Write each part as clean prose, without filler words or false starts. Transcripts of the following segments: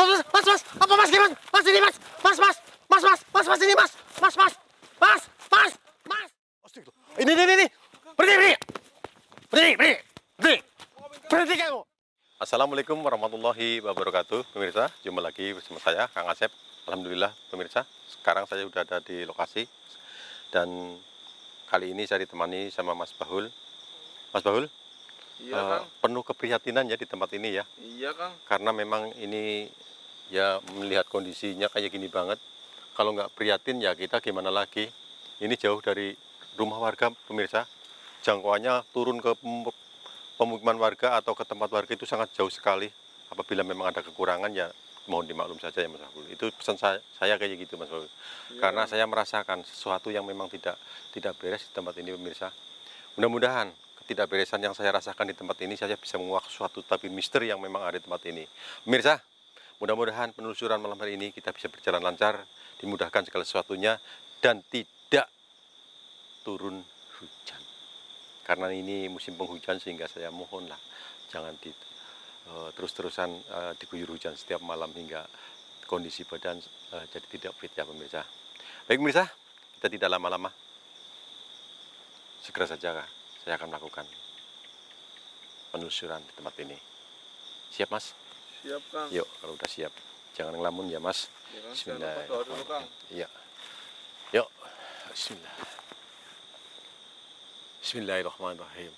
Mas, apa mas, gimana? Mas ini mas, mas ini mas, mas. Ini, berhenti kamu. Assalamualaikum warahmatullahi wabarakatuh, pemirsa. Jumpa lagi bersama saya, Kang Asep. Alhamdulillah, pemirsa. Sekarang saya sudah ada di lokasi dan kali ini saya ditemani sama Mas Bahul. Mas Bahul? Iya, Kang. Penuh keprihatinan ya di tempat ini ya. Iya, Kang. Karena memang ini ya melihat kondisinya kayak gini banget. Kalau nggak prihatin ya kita gimana lagi. Ini jauh dari rumah warga, pemirsa. Jangkauannya turun ke pemukiman warga atau ke tempat warga itu sangat jauh sekali. Apabila memang ada kekurangan ya mohon dimaklum saja ya Mas Bahul. Itu pesan saya kayak gitu Mas Bahul. Iya, Karena Kang. saya merasakan sesuatu yang memang tidak beres di tempat ini pemirsa. Mudah-mudahan ketidakberesan yang saya rasakan di tempat ini saya bisa menguak suatu tabir misteri yang memang ada di tempat ini. Pemirsa, mudah-mudahan penelusuran malam hari ini kita bisa berjalan lancar, dimudahkan segala sesuatunya, dan tidak turun hujan. Karena ini musim penghujan sehingga saya mohonlah jangan terus-terusan diguyur hujan setiap malam hingga kondisi badan jadi tidak fit ya pemirsa. Baik pemirsa, kita tidak lama-lama. Segera saja saya akan melakukan penelusuran di tempat ini. Siap mas? Siap, Kang. Yuk, kalau udah siap. Jangan ngelamun ya mas. Ya, Kang. Jangan lupa doa dulu, Kang. Iya. Yuk, bismillah. Bismillahirrahmanirrahim.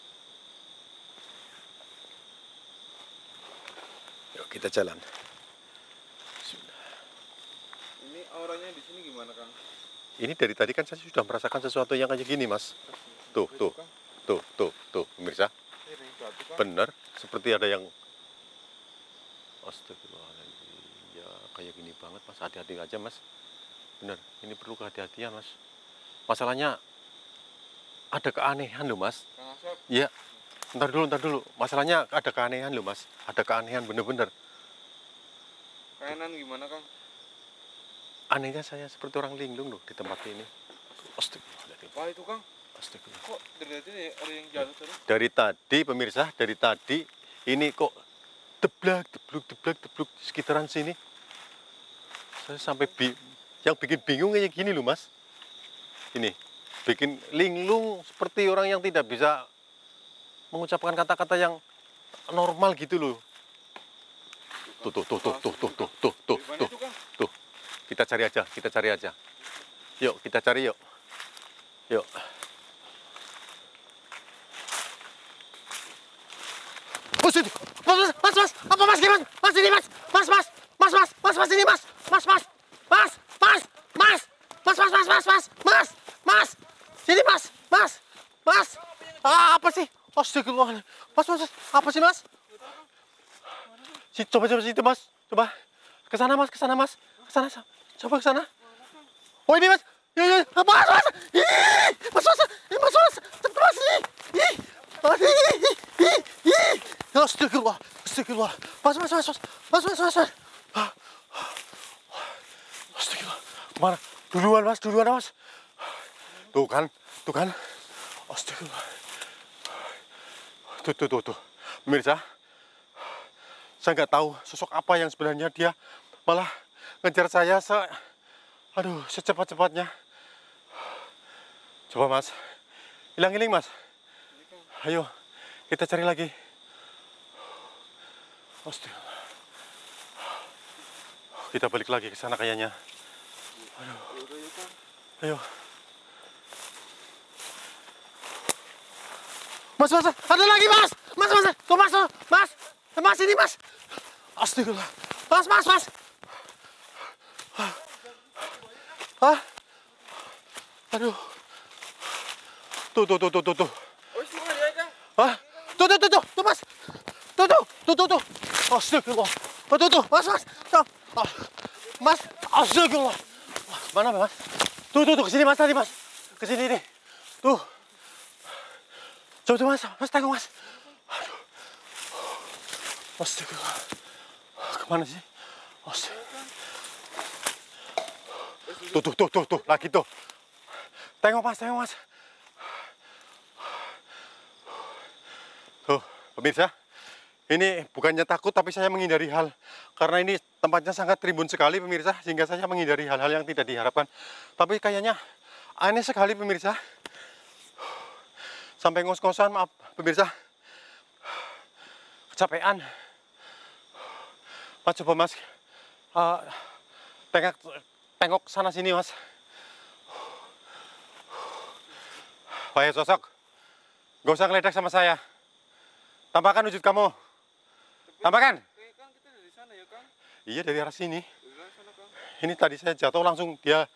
Yuk, kita jalan. Bismillah. Ini auranya di sini gimana, Kang? Ini dari tadi kan saya sudah merasakan sesuatu yang kayak gini mas. Tuh, pemirsa. Benar, seperti ada yang astagfirullahaladzim. Ya, kayak gini banget mas, hati-hati aja mas. Benar, ini perlu kehati-hatian mas. Masalahnya ada keanehan loh mas. Kang Asep. Iya, ntar dulu. Masalahnya ada keanehan loh mas. Ada keanehan bener-bener. Kanan gimana, Kang? Anehnya saya seperti orang linglung loh di tempat ini. Astagfirullahaladzim. Wah, itu, Kang. Astagfirullah. Kok dari tadi ada yang jatuh tadi? Dari tadi pemirsa, ini kok deblak di sekitaran sini. Saya sampai yang bikin bingung kayak gini loh mas. Ini bikin linglung seperti orang yang tidak bisa mengucapkan kata-kata yang normal gitu loh. Tuh. Gimana itu, Kang? Tuh. Kita cari aja. Yuk, kita cari yuk. Yuk. Mas, apa mas gimana? Mas ini mas, mas ini mas, sini mas, apa sih? Astagfirullahaladzim, mas, apa sih mas? Coba situ mas, coba ke sana mas, coba ke sana. Oh ini mas, ya, mas, Astagfirullah. Mas. Astagfirullah. Kemana? Duluan mas. Tuh kan. Astagfirullah. Tuh. Pemirsa, saya nggak tahu sosok apa yang sebenarnya dia malah ngejar saya secepat-cepatnya. Coba mas, hilang mas. Ayo, kita cari lagi. Astagfirullah. Kita balik lagi ke sana kayaknya. Ayo. Mas, ada lagi mas. Tuh mas ini mas. Astagfirullah. Mas. Hah? Aduh. Tuh. Oh, semua ya, Kang. Hah? Tuh mas. Tuh. Astagfirullah. Tuh, mas. Mas, astagfirullah. Mana mas? Tuh, kesini mas tadi mas. Kesini nih. Tuh. Coba mas tengok mas. Aduh. Astagfirullah. Kemana sih? Astagfirullah. Tuh, lagi tuh. Tengok mas. Tuh, pemirsa. Ini bukannya takut, tapi saya menghindari hal. Karena ini tempatnya sangat rimbun sekali pemirsa, sehingga saya menghindari hal-hal yang tidak diharapkan. Tapi kayaknya aneh sekali pemirsa. Sampai ngos-ngosan, maaf pemirsa. Kecapean. Mas, coba mas. Tengok sana sini mas. Wahai sosok, gak usah ngeledek sama saya. Tampakkan wujud kamu. Tampakkan. Kang, kita dari sana ya, Kang? Iya, dari arah sini. Dari arah sana, Kang. Ini tadi saya jatuh langsung dia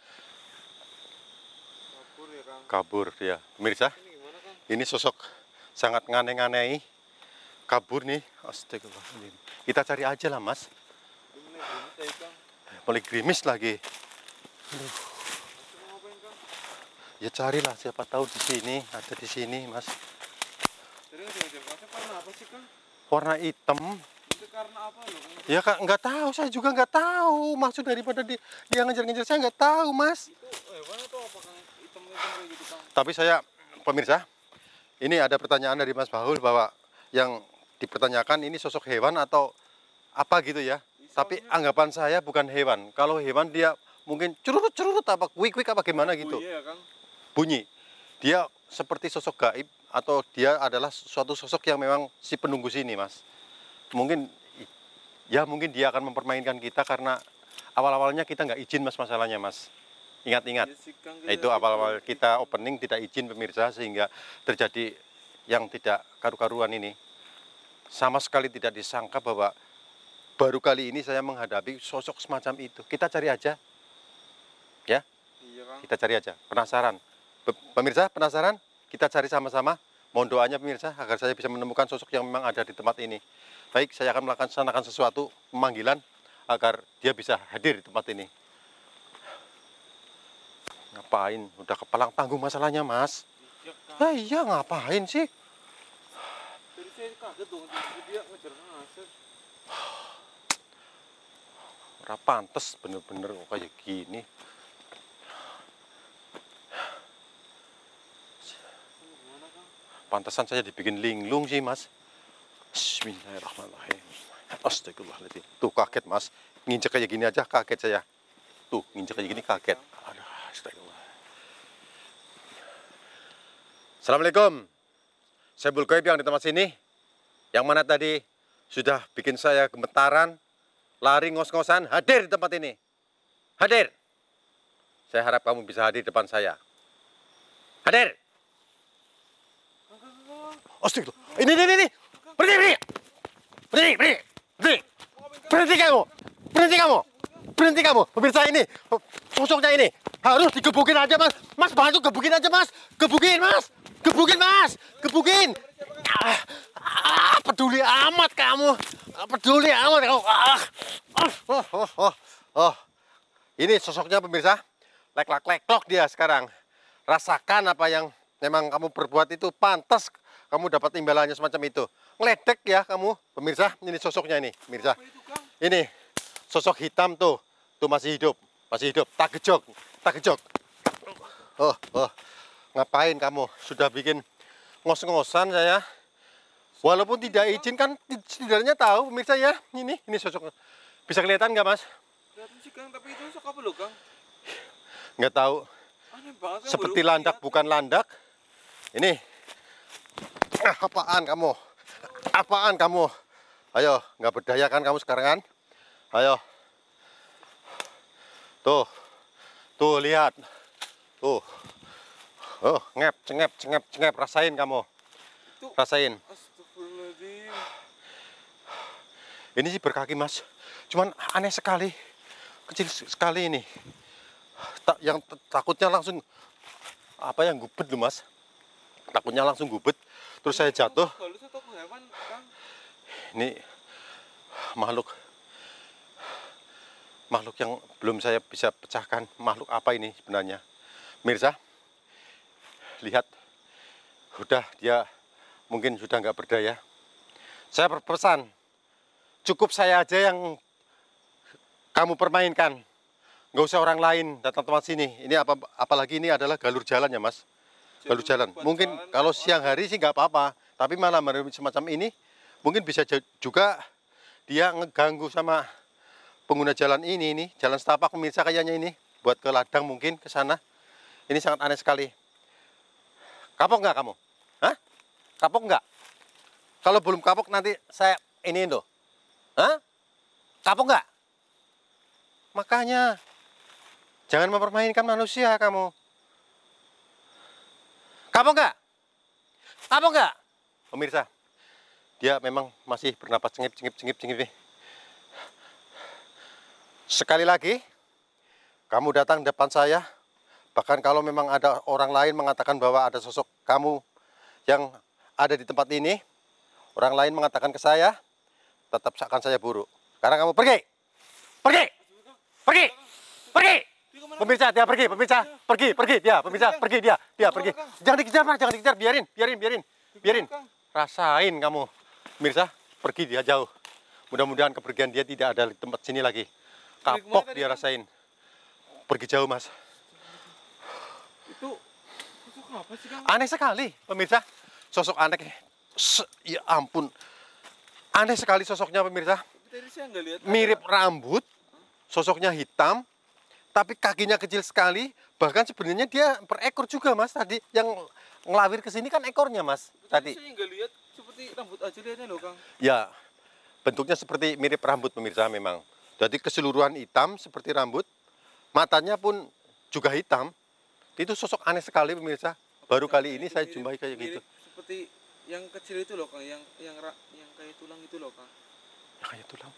Kabur ya, Kang. kabur dia. Pemirsa, Ini gimana, Kang? ini sosok sangat ngane-nganei. Kabur nih. Astagfirullahaladzim. Kita cari aja lah mas. Ini mulai gerimis ya, Kang. Mulai gerimis lagi. Mas, mau ngapain, Kang? Ya carilah, siapa tahu di sini, ada di sini mas. Jadi ngejar-ngejar Masnya karena apa sih, Kang? Warna hitam. Itu karena apa loh, Kang? Ya kak, nggak tahu, saya juga nggak tahu. Maksud daripada dia ngejar-ngejar saya nggak tahu mas. Itu hewan atau apa, Kang? Hitam-hitam kayak gitu, Kang. Tapi saya, pemirsa, ini ada pertanyaan dari Mas Bahul bahwa yang dipertanyakan ini sosok hewan atau apa gitu ya. Tapi anggapan saya bukan hewan. Kalau hewan dia mungkin curut-curut apa, kuik-kuik apa gimana gitu. Iya, Kang. Bunyi. Dia seperti sosok gaib atau dia adalah suatu sosok yang memang si penunggu sini, Mas. Mungkin mungkin dia akan mempermainkan kita karena awal-awalnya kita nggak izin Mas masalahnya, Mas. Ingat-ingat. Iya sih, Kang, Itu awal-awal kita opening tidak izin pemirsa sehingga terjadi yang tidak karu-karuan ini. Sama sekali tidak disangka bahwa baru kali ini saya menghadapi sosok semacam itu. Kita cari aja. Ya, Iya, Kang. kita cari aja. Penasaran? Pemirsa penasaran? Kita cari sama-sama. Mohon doanya pemirsa agar saya bisa menemukan sosok yang memang ada di tempat ini. Baik, saya akan melaksanakan sesuatu pemanggilan agar dia bisa hadir di tempat ini. Ngapain? Udah kepalang tanggung masalahnya, Mas. Iya, Kang. Iya, ngapain sih? Jadi saya kaget dong, tiba-tiba dia ngejar Mas. Ora pantes bener-bener kok kayak gini. Gimana, Kang? Pantesan saya dibikin linglung sih, Mas. Bismillahirrahmanirrahim. Astagfirullahaladzim. Tuh kaget, Mas. Nginjek kayak gini aja kaget saya. Tuh, nginjek kayak gini kaget. Aduh, astagfirullah. Assalamualaikum. Saya Bulgoib yang di tempat sini. Yang mana tadi sudah bikin saya gemetaran, lari ngos-ngosan, hadir di tempat ini. Hadir. Saya harap kamu bisa hadir di depan saya. Hadir. Astagfirullah. Ini. Berhenti. Berhenti kamu. Berhenti kamu. Pemirsa ini, sosoknya ini harus digebukin aja, Mas. Mas, bantu gebukin aja, Mas. Gebukin, Mas. Gebukin. Peduli amat kamu. Ini sosoknya pemirsa. Leklok dia sekarang. Rasakan apa yang memang kamu perbuat itu pantas kamu dapat imbalannya semacam itu. Ngeledek ya kamu, pemirsa. Ini sosoknya ini, pemirsa. Apa itu, Kang? Ini sosok hitam tuh masih hidup. Tak gejok. Ngapain kamu? Sudah bikin ngos-ngosan saya. Walaupun tidak izin kan setidaknya tahu pemirsa ya. Ini sosok. Bisa kelihatan nggak, Mas? Kelihatan sih, Kang, tapi itu sosok apa loh, Kang? Nggak tahu. Aneh banget, Kang. Seperti Baru landak lihat. bukan landak. Ini. Apaan kamu? Ayo, nggak berdaya kan kamu sekarang kan? Ayo. Tuh lihat. Tuh. Oh, cengep, rasain kamu. Itu. Rasain. Astagfirullahaladzim. Ini sih berkaki, Mas. Cuman aneh sekali. Kecil sekali ini. Yang takutnya langsung gubet loh, Mas. Takutnya langsung gubet. Terus saya jatuh. Halus atau hewan, Kang? Ini makhluk yang belum saya bisa pecahkan. Makhluk apa ini sebenarnya? Mirsa, lihat. Dia mungkin sudah nggak berdaya. Saya berpesan, cukup saya aja yang kamu permainkan. Nggak usah orang lain datang tempat sini. Ini apalagi ini adalah galur jalan ya, Mas. Galur jalan. Mungkin kalau siang hari sih nggak apa-apa. Tapi malam hari semacam ini, Mungkin bisa juga dia ngeganggu sama pengguna jalan ini nih, jalan setapak pemirsa kayaknya ini. Buat ke ladang mungkin, ke sana. Ini sangat aneh sekali. Kapok nggak kamu? Hah? Kapok nggak? Kalau belum kapok nanti saya ini loh. Hah? Kapok nggak? Makanya, jangan mempermainkan manusia kamu. Kapok nggak? Kapok nggak? Pemirsa, dia memang masih bernapas cengip nih. Sekali lagi, kamu datang depan saya. Bahkan kalau memang ada orang lain mengatakan bahwa ada sosok kamu yang ada di tempat ini, orang lain mengatakan ke saya, tetap akan saya buru. Sekarang kamu pergi! Pergi! Pergi! Pergi! Pemirsa, dia pergi, pemirsa. Pergi dia, pemirsa. Pergi dia pergi. Jangan dikejar, Mas, jangan dikejar. Biarin. Rasain kamu. Pemirsa, pergi dia jauh. Mudah-mudahan kepergian dia tidak ada di tempat sini lagi. Kapok dia rasain. Pergi jauh, Mas. Itu sosok apa sih, Kang? Aneh sekali, pemirsa. Sosok aneh. Ya ampun. Aneh sekali sosoknya, pemirsa. Tadi saya nggak lihat. Mirip rambut, sosoknya hitam, tapi kakinya kecil sekali. Bahkan sebenarnya dia berekor juga, Mas. Tadi yang ngelawir ke sini kan ekornya, Mas. Tadi. Saya nggak lihat seperti rambut aja lihatnya loh, Kang. Ya, bentuknya seperti mirip rambut, pemirsa memang. Jadi keseluruhan hitam seperti rambut. Matanya pun juga hitam. Itu sosok aneh sekali, pemirsa. Baru kali ini saya jumpai kayak gitu. Seperti yang kecil itu loh, Kang. Yang kayak tulang itu loh, Kang. Kayak tulang.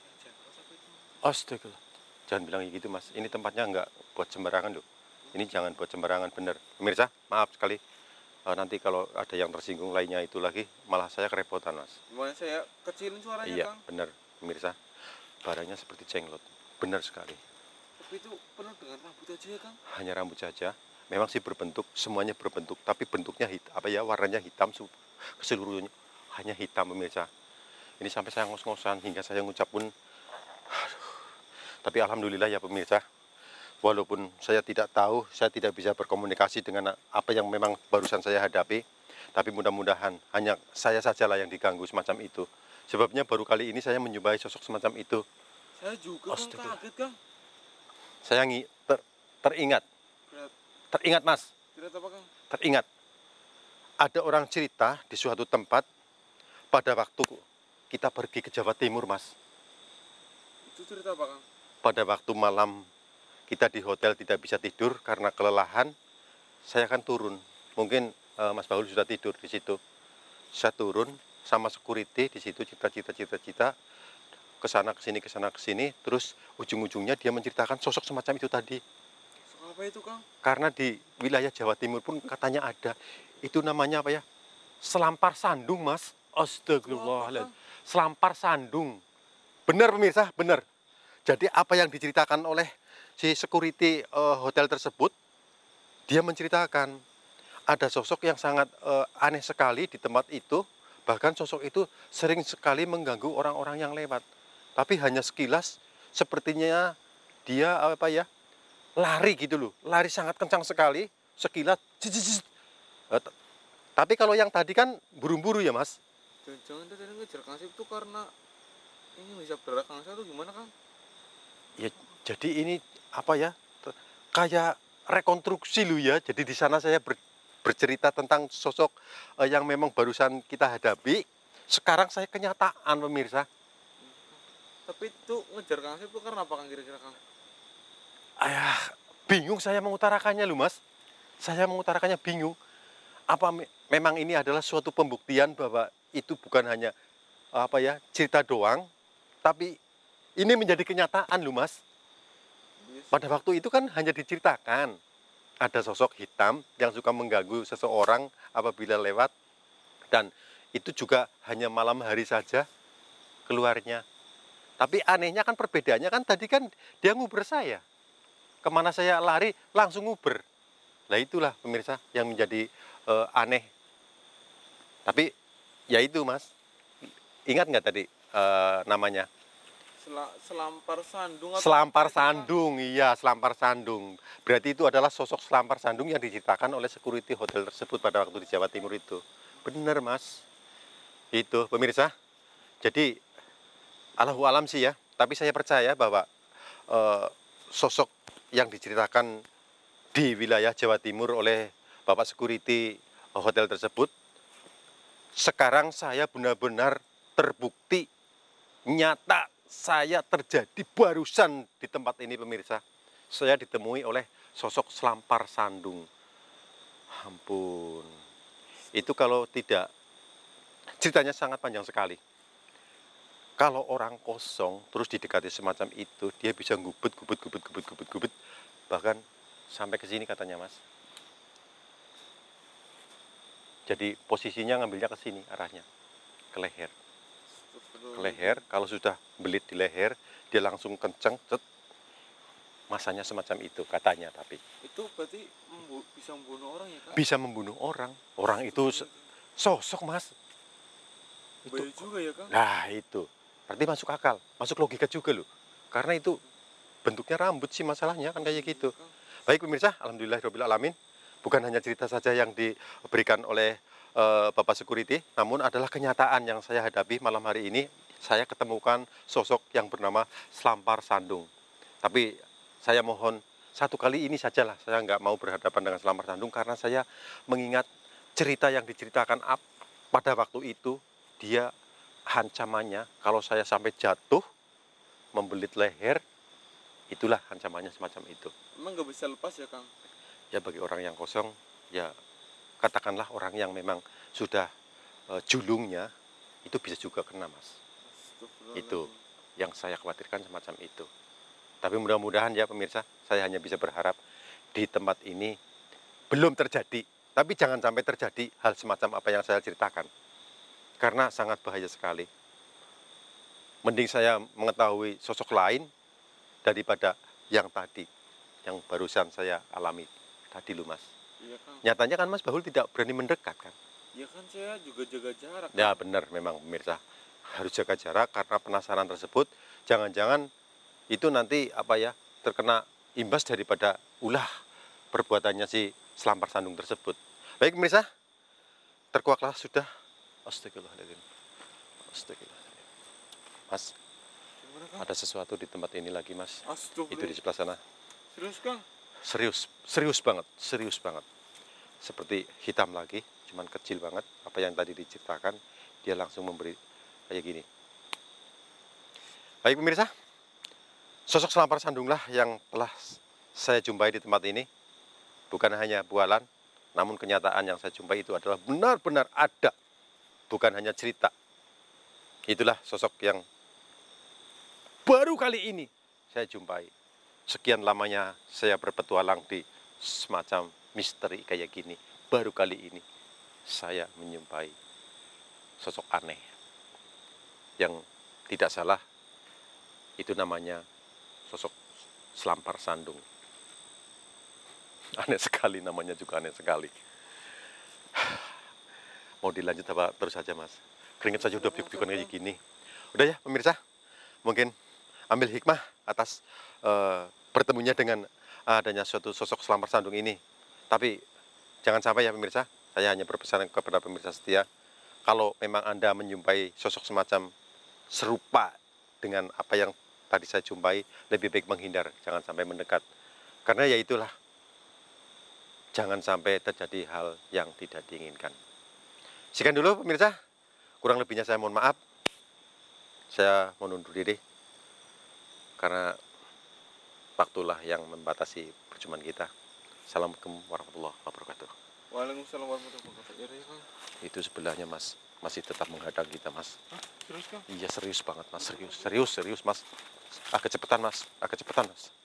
Astaga. Jangan bilang gitu, Mas. Ini tempatnya nggak buat sembarangan loh. Ini jangan buat sembarangan, bener. Pemirsa, maaf sekali. Nanti kalau ada yang tersinggung lainnya itu lagi, malah saya kerepotan, Mas. Gimana saya kecilin suaranya, Iya, Kang? bener, pemirsa. Barangnya seperti jenglot. Benar sekali. Tapi itu penuh dengan rambut aja ya, Kang? Hanya rambut saja. Memang sih berbentuk, semuanya berbentuk, tapi bentuknya warnanya hitam keseluruhnya hanya hitam, pemirsa. Ini sampai saya ngos-ngosan hingga saya ngucap pun. Aduh. Tapi alhamdulillah ya pemirsa. Walaupun saya tidak tahu, saya tidak bisa berkomunikasi dengan apa yang memang barusan saya hadapi, tapi mudah-mudahan hanya saya sajalah yang diganggu semacam itu. Sebabnya baru kali ini saya menjumpai sosok semacam itu. Saya juga, Kang, kaget, Kang. Saya teringat. Teringat, Mas. Tidak apa, Kang? Teringat. Ada orang cerita di suatu tempat pada waktu kita pergi ke Jawa Timur, Mas. Itu cerita apa, Kang? Pada waktu malam kita di hotel tidak bisa tidur karena kelelahan, saya akan turun. Mungkin Mas Baul sudah tidur di situ. Saya turun sama security di situ, cita-cita ke sana ke sini, terus ujung-ujungnya dia menceritakan sosok semacam itu tadi. Sosok apa itu, Kang? Karena di wilayah Jawa Timur pun katanya ada. Itu namanya apa ya? Selampar Sandung, Mas. Astagfirullahaladzim. Selampar Sandung. Benar, pemirsa, benar. Jadi apa yang diceritakan oleh si security hotel tersebut, dia menceritakan ada sosok yang sangat aneh sekali di tempat itu. Bahkan sosok itu sering sekali mengganggu orang-orang yang lewat. Tapi hanya sekilas, sepertinya dia lari gitu loh. Lari sangat kencang sekali, sekilas. Tapi kalau yang tadi kan buru-buru ya, Mas. Jangan-jangan tadi ngejar Kang Sip itu karena ini bisa berak Kang Sip itu gimana, Kang? Ya, jadi ini kayak rekonstruksi lu ya. Jadi di sana saya bercerita tentang sosok yang memang barusan kita hadapi. Sekarang saya kenyataan, pemirsa. Tapi itu ngejar Kang Sip itu karena apa, Kang, kira-kira, Kang? Bingung saya mengutarakannya lu, Mas. Saya mengutarakannya bingung. Apa memang ini adalah suatu pembuktian bahwa itu bukan hanya cerita doang, tapi ini menjadi kenyataan lu, Mas. Pada waktu itu kan hanya diceritakan ada sosok hitam yang suka mengganggu seseorang apabila lewat, dan itu juga hanya malam hari saja keluarnya. Tapi anehnya kan perbedaannya kan tadi kan dia nguber saya. Kemana saya lari langsung nguber. Nah itulah pemirsa yang menjadi aneh. Tapi ya itu, Mas. Ingat nggak tadi namanya? Selampar Sandung atau Selampar Sandung, iya, Selampar Sandung. Berarti itu adalah sosok Selampar Sandung yang diceritakan oleh security hotel tersebut pada waktu di Jawa Timur itu. Benar, Mas. Itu, pemirsa. Jadi Allahu alam sih ya, tapi saya percaya bahwa sosok yang diceritakan di wilayah Jawa Timur oleh Bapak Security hotel tersebut, sekarang saya benar-benar terbukti nyata, saya terjadi barusan di tempat ini pemirsa. Saya ditemui oleh sosok Slampar Sandung. Ampun, itu kalau tidak, ceritanya sangat panjang sekali. Kalau orang kosong terus didekati semacam itu, dia bisa gubet, bahkan sampai ke sini katanya mas. Jadi posisinya ngambilnya ke sini arahnya, ke leher. Ke leher, kalau sudah belit di leher, dia langsung kenceng, cet, masanya semacam itu katanya. Tapi Itu berarti bisa membunuh orang ya kak? bisa membunuh orang. Orang itu sosok mas. Bahaya juga ya kak? Nah itu, berarti masuk akal, masuk logika juga loh. Karena itu bentuknya rambut sih masalahnya kan kayak gitu. Baik pemirsa, alhamdulillahirabbil alamin. Bukan hanya cerita saja yang diberikan oleh Bapak Security, namun adalah kenyataan yang saya hadapi malam hari ini. Saya ketemukan sosok yang bernama Slampar Sandung. Tapi saya mohon satu kali ini sajalah, saya nggak mau berhadapan dengan Slampar Sandung karena saya mengingat cerita yang diceritakan pada waktu itu. Dia ancamannya kalau saya sampai jatuh membelit leher, itulah ancamannya semacam itu. Emang nggak bisa lepas ya kang? Ya bagi orang yang kosong, ya katakanlah orang yang memang sudah julungnya, itu bisa juga kena mas. Itu yang saya khawatirkan semacam itu. Tapi mudah-mudahan ya pemirsa, saya hanya bisa berharap di tempat ini belum terjadi. Tapi jangan sampai terjadi hal semacam apa yang saya ceritakan. Karena sangat bahaya sekali. Mending saya mengetahui sosok lain daripada yang tadi, yang barusan saya alami tadi loh mas. Iya kang. Nyatanya kan mas Bahul tidak berani mendekat kan? Ya kan saya juga jaga jarak. Ya benar memang pemirsa, harus jaga jarak karena penasaran tersebut. Jangan-jangan itu nanti apa ya, terkena imbas daripada ulah perbuatannya si Slampar Sandung tersebut. Baik pemirsa, terkuaklah sudah. Astagfirullahaladzim. Astagfirullahaladzim. Mas, Gimana kang? ada sesuatu di tempat ini lagi mas. Astagfirullah. Itu di sebelah sana. Serius kang? Serius banget. Seperti hitam lagi, cuman kecil banget. Apa yang tadi diceritakan, dia langsung memberi kayak gini. Baik pemirsa, sosok Slampar Sandung lah yang telah saya jumpai di tempat ini. Bukan hanya bualan, namun kenyataan yang saya jumpai itu adalah benar-benar ada. Bukan hanya cerita. Itulah sosok yang baru kali ini saya jumpai. Sekian lamanya saya berpetualang di semacam misteri kayak gini. Baru kali ini saya menjumpai sosok aneh. Yang tidak salah, itu namanya sosok Slampar Sandung. Aneh sekali, namanya juga aneh sekali. Mau dilanjut apa terus saja mas? Keringet saja udah bikin kayak gini. Udah ya pemirsa, mungkin ambil hikmah atas bertemunya dengan adanya suatu sosok Slampar Sandung ini. Tapi jangan sampai ya pemirsa, saya hanya berpesan kepada pemirsa setia, kalau memang Anda menjumpai sosok semacam serupa dengan apa yang tadi saya jumpai, lebih baik menghindar, jangan sampai mendekat. Karena ya itulah, jangan sampai terjadi hal yang tidak diinginkan. Sekian dulu pemirsa, kurang lebihnya saya mohon maaf. Saya mau undur diri karena waktulah yang membatasi perjumpaan kita. Assalamualaikum warahmatullahi wabarakatuh. Waalaikumsalam warahmatullahi wabarakatuh. Ya kang. Itu sebelahnya mas, masih tetap menghadang kita mas. Hah? Serius kang? Iya serius banget mas, serius mas. Agak cepetan mas.